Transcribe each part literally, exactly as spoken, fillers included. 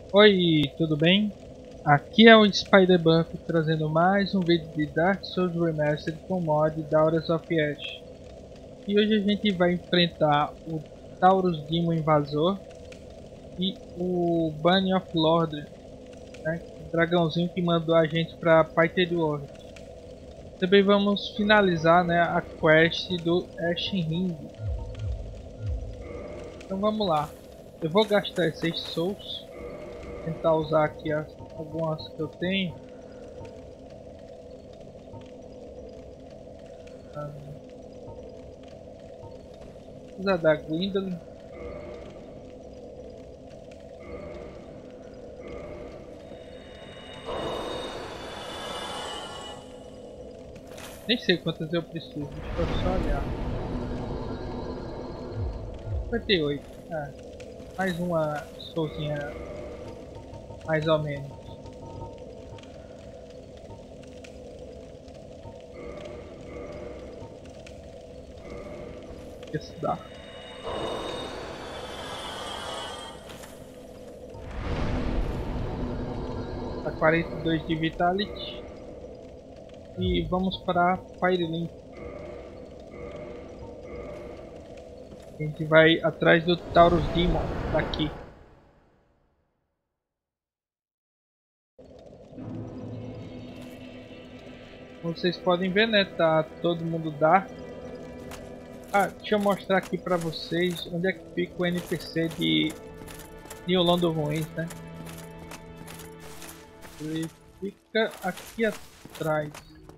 Oi, tudo bem? Aqui é o Spider-Buff trazendo mais um vídeo de Dark Souls Remastered com mod Daughters of Ash. E hoje a gente vai enfrentar o Taurus Demon Invasor e o Bunny of Lord, né? O dragãozinho que mandou a gente para Painted World. Também vamos finalizar, né, a quest do Ashen Ring. Então vamos lá. Eu vou gastar esses souls. Tentar usar aqui as, algumas que eu tenho. Ah, usar da Gwendolyn. Nem sei quantas eu preciso, deixa eu só olhar. cinquenta e oito. Ah, mais uma sozinha, mais ou menos. Isso dá. Tá quarenta e dois de Vitality. E vamos para Firelink. A gente vai atrás do Taurus Demon daqui. Como vocês podem ver, né? Tá todo mundo Dark. Ah, deixa eu mostrar aqui pra vocês onde é que fica o N P C de Yolanda Ruins, né? Ele fica aqui atrás.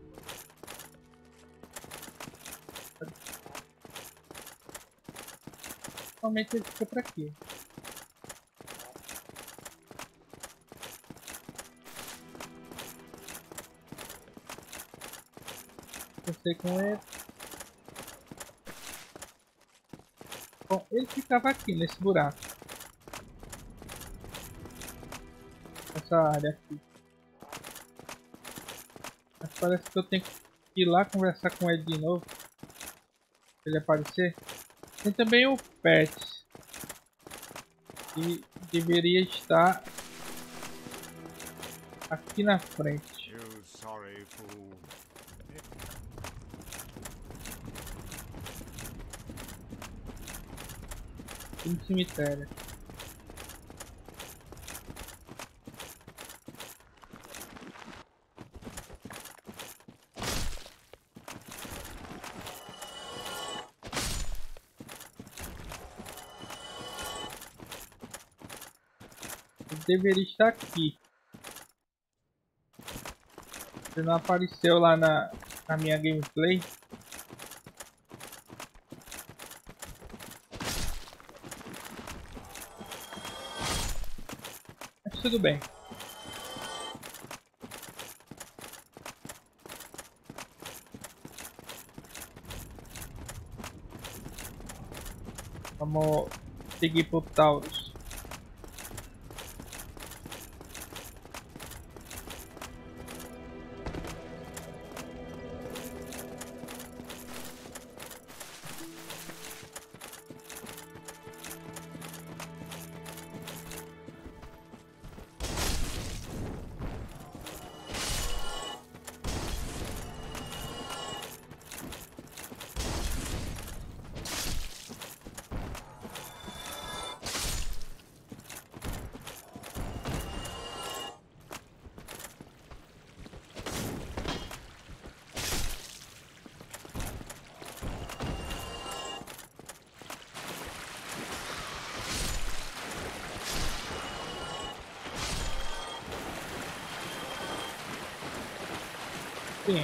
Normalmente ele fica por aqui. Eu sei com ele. Bom, ele ficava aqui nesse buraco. Essa área aqui. Mas parece que eu tenho que ir lá conversar com ele de novo. Se ele aparecer. Tem também o Pet. Que deveria estar aqui na frente. No cemitério. Ele deveria estar aqui. Ele não apareceu lá na, na minha gameplay. Mas tudo bem. Vamos seguir pro Taurus. Sim.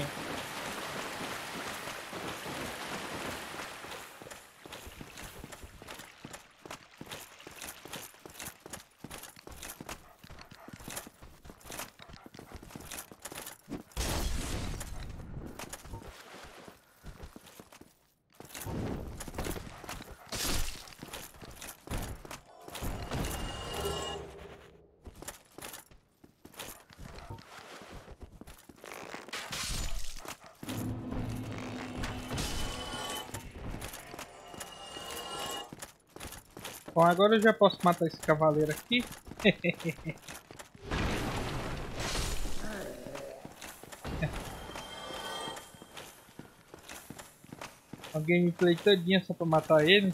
Bom, agora eu já posso matar esse cavaleiro aqui. Uma gameplay todinha só pra matar ele.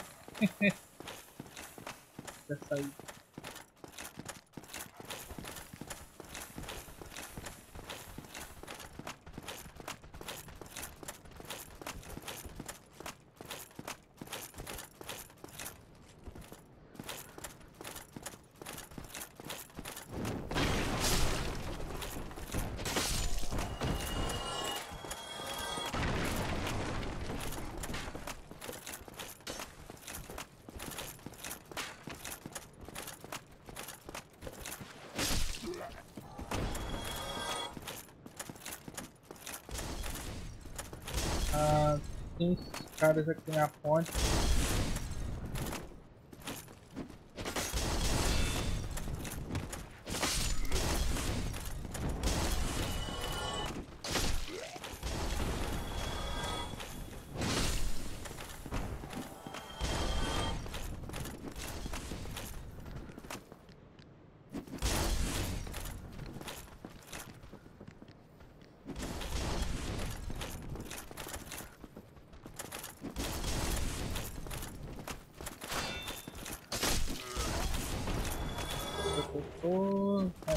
Vai sair. Ah, tem esses caras aqui na ponte. Oh, é.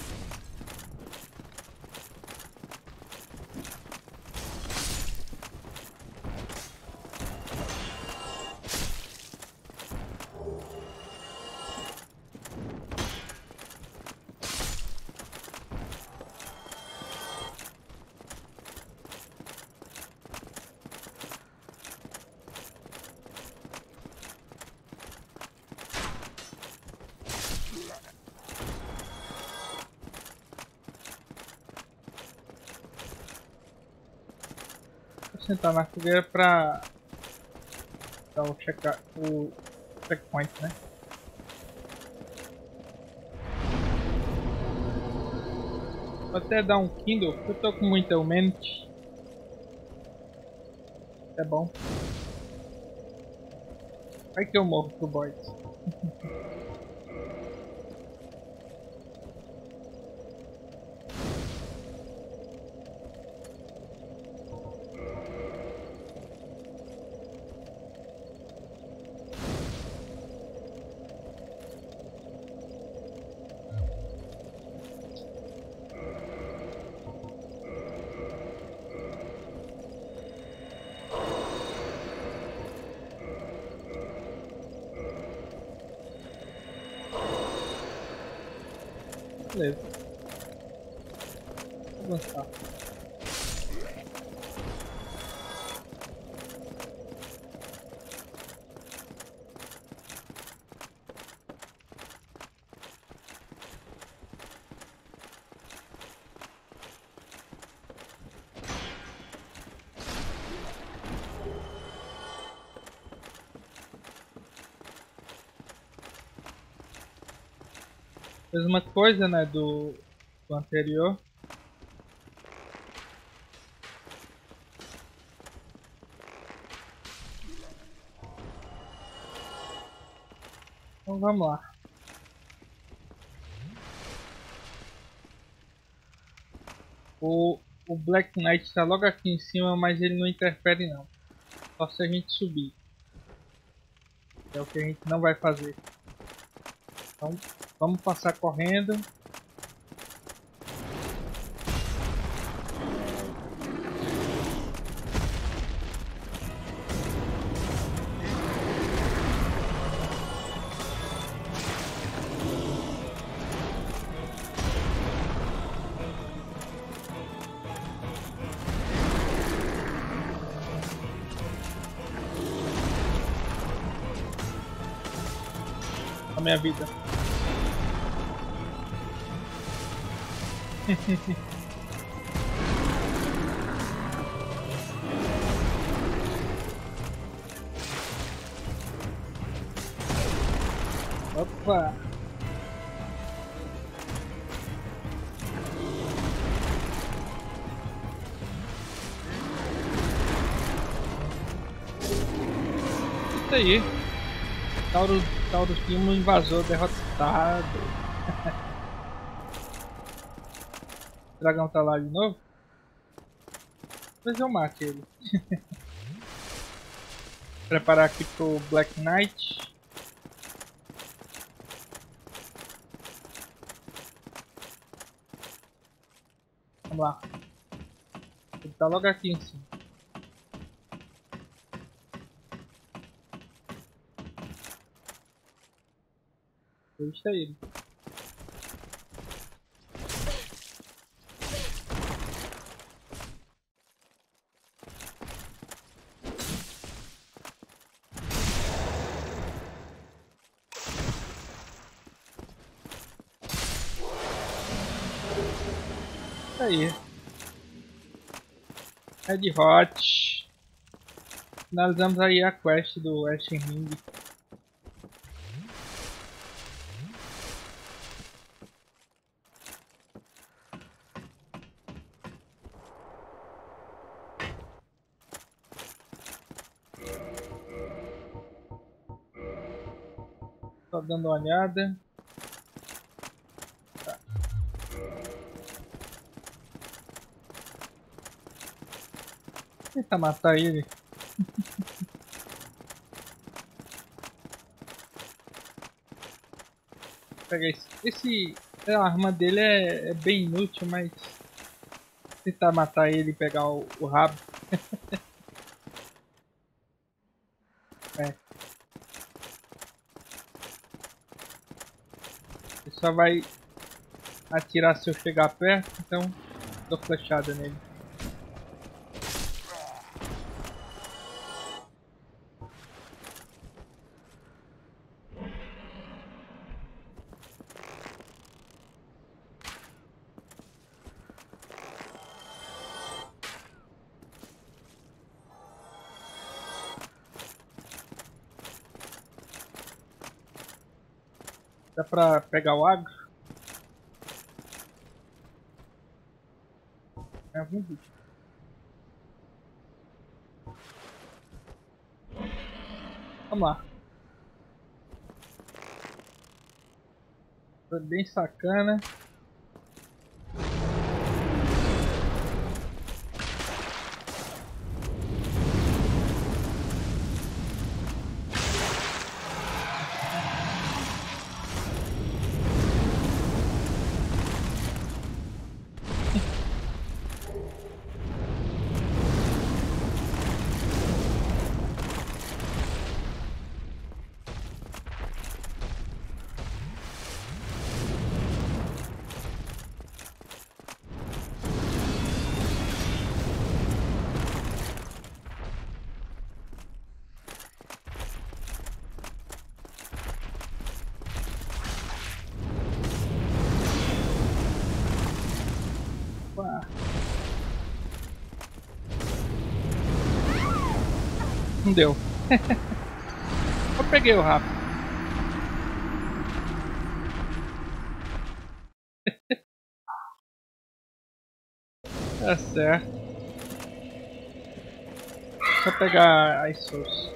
Vou sentar na fogueira pra dar o checar o checkpoint, né? Vou até dar um Kindle, porque eu tô com muita mente. É bom. Vai que eu morro pro boys. Beleza. Vou avançar. Mesma coisa, né, do, do anterior. Então vamos lá. O, o Black Knight está logo aqui em cima, mas ele não interfere não. Só se a gente subir. É o que a gente não vai fazer. Então vamos passar correndo. A minha vida. Opa! Isso aí. Taurus, Taurus tinha um invasor derrotado. O dragão tá lá de novo? Depois eu mato ele. Preparar aqui pro Black Knight. Vamos lá. Ele tá logo aqui em cima. Deixa ele. Aí. Red Hot. Finalizamos aí a quest do Ashen Ring. Só dando uma olhada. Tá. Tenta matar ele. Pega esse. Esse a arma dele é, é bem inútil, mas tentar matar ele e pegar o, o rabo. É. Ele só vai atirar se eu chegar perto, então dou flechada nele. Dá pra pegar o agro? É algum bicho. Vamos lá. Foi bem sacana. Opa. Não deu. Eu peguei o rabo. Tá certo. Só pegar as souls.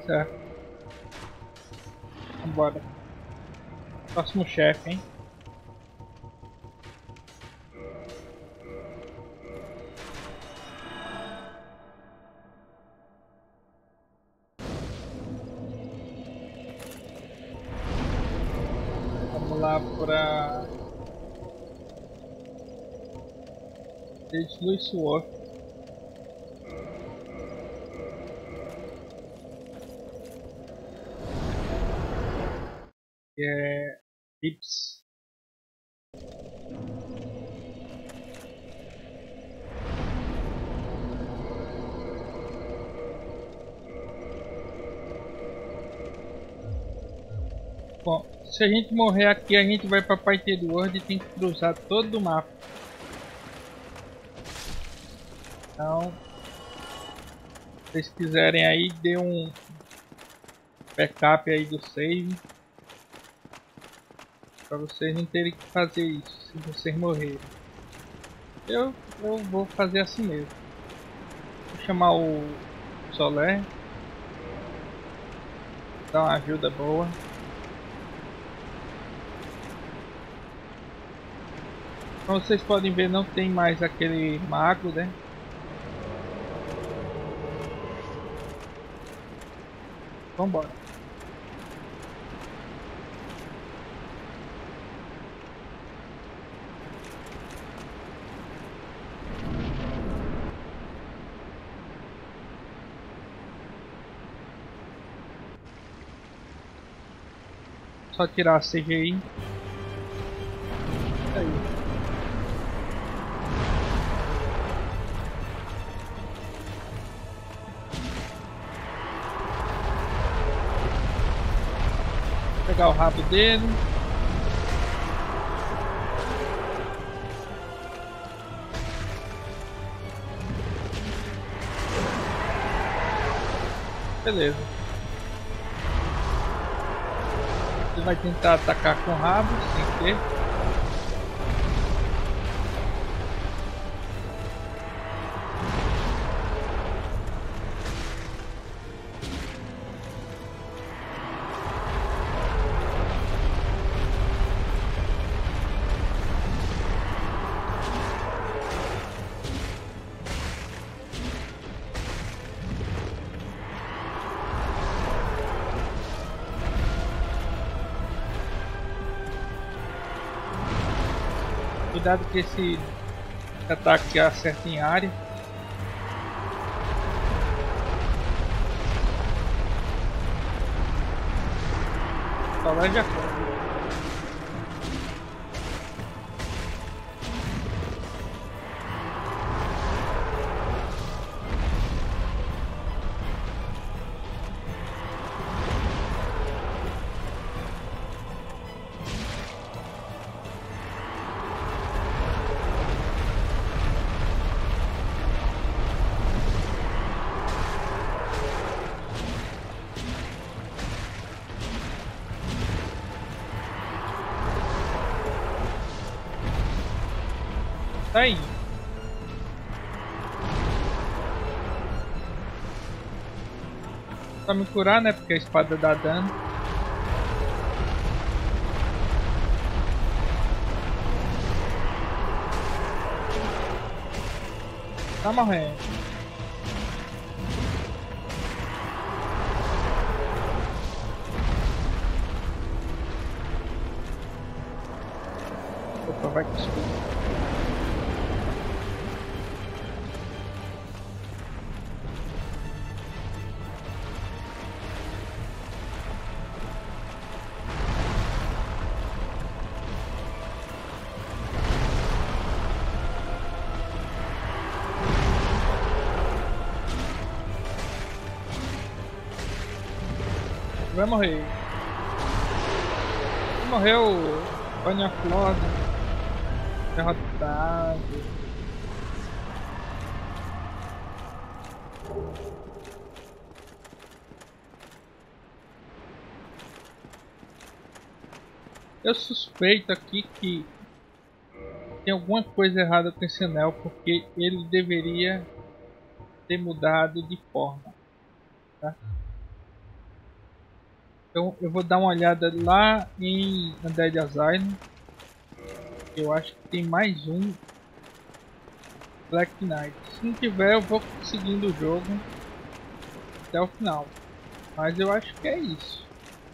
Certo. Vambora. Próximo chefe, hein? Vamos lá pra... Desde Sword. Que é... Tips. Bom, se a gente morrer aqui, a gente vai pra Parted World e tem que cruzar todo o mapa. Então, se vocês quiserem aí, dê um backup aí do save. Pra vocês não terem que fazer isso se vocês morrerem. Eu, eu vou fazer assim mesmo. Vou chamar o Soler. Dar uma ajuda boa. Como vocês podem ver, não tem mais aquele mago, né? Vambora. Só tirar a C G I. Aí. Pegar o rabo dele. Beleza. Ele vai tentar atacar com o rabo, sem ter. Cuidado que esse ataque acerta em área. Só vai de acordo. Tá aí. Pra me curar, né? Porque a espada dá dano. Tá morrendo. Opa, vai com escudo. Vai morrer. Morreu Vania Flor. Derrotado. Eu suspeito aqui que tem alguma coisa errada com esse anel, porque ele deveria ter mudado de forma, tá? Então eu vou dar uma olhada lá em Undead Asylum. Eu acho que tem mais um Black Knight. Se não tiver, eu vou seguindo o jogo até o final. Mas eu acho que é isso.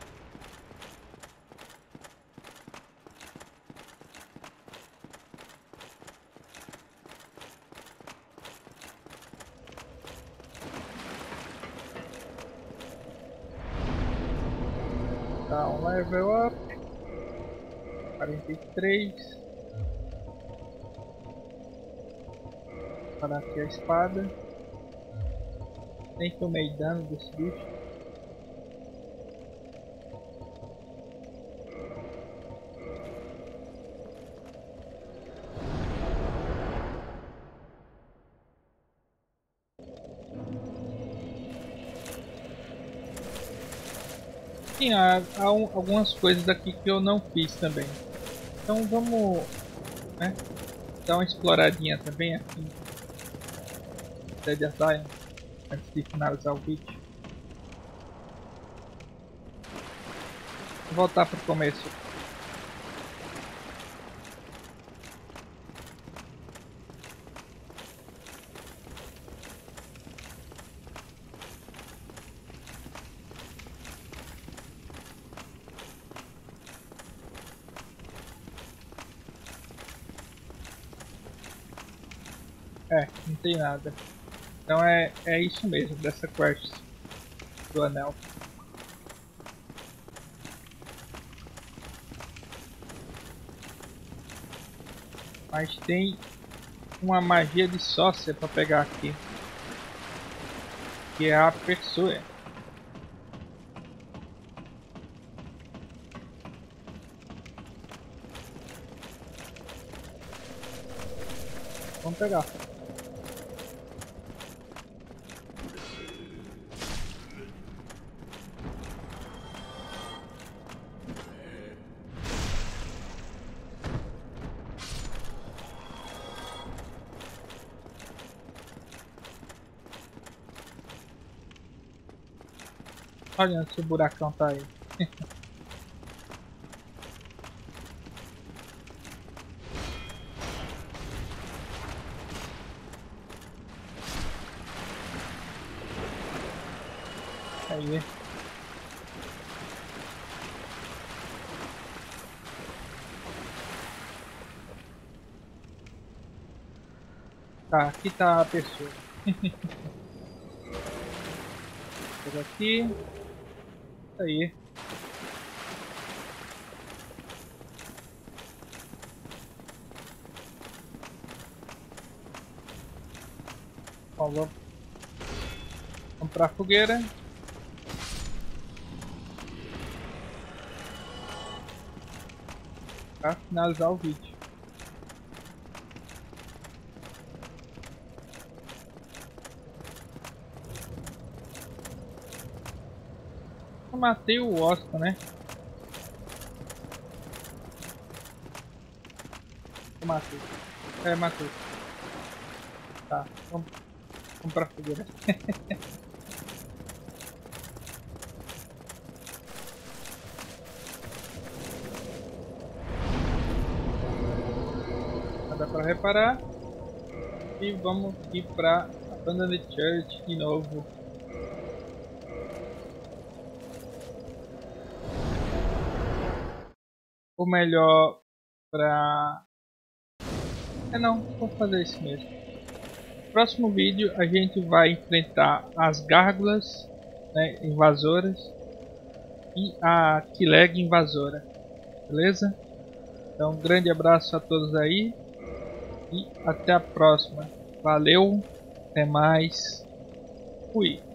Tá, um level up. quarenta e três. Para aqui a espada. Nem tomei dano desse bicho. Sim, há, há um, algumas coisas aqui que eu não fiz também. Então vamos, né, dar uma exploradinha também aqui em Dead Asylum antes de finalizar o vídeo. Vou voltar para o começo. É, não tem nada. Então é, é isso mesmo dessa quest do anel. Mas tem uma magia de sócia para pegar aqui, que é a Persuade. Vamos pegar. Olha onde esse buracão tá aí. Aí. Tá, aqui tá a pessoa. Por aqui. Aí. Bom, vamos comprar fogueira. Para finalizar o vídeo. Eu matei o Oscar, né? Eu matei. É, matei. Tá, vamos comprar fogueira. Nada para reparar. E vamos ir para Abandoned Church de novo. Ou melhor, para... É não, vou fazer isso mesmo. No próximo vídeo a gente vai enfrentar as gárgulas, né, invasoras e a Kileg invasora. Beleza? Então um grande abraço a todos aí. E até a próxima. Valeu, até mais. Fui.